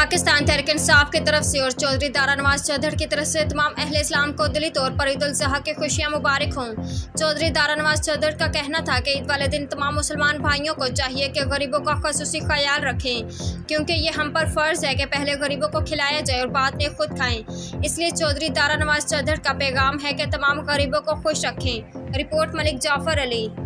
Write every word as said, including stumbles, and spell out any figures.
पाकिस्तान तहरीक इंसाफ की तरफ से और चौधरी दारा नवाज चौधरी की तरफ से तमाम अहले इस्लाम को दिली तौर पर ईद उल ज़ुहा की खुशियाँ मुबारक हों। चौधरी दारा नवाज चौधरी का कहना था कि ईद वाले दिन तमाम मुसलमान भाइयों को चाहिए कि गरीबों का खुसूसी ख्याल रखें, क्योंकि ये हम पर फ़र्ज़ है कि पहले गरीबों को खिलाया जाए और बाद में खुद खाएँ। इसलिए चौधरी दारा नवाज चौधरी का पैगाम है कि तमाम गरीबों को खुश रखें। रिपोर्ट मलिक जाफ़र अली।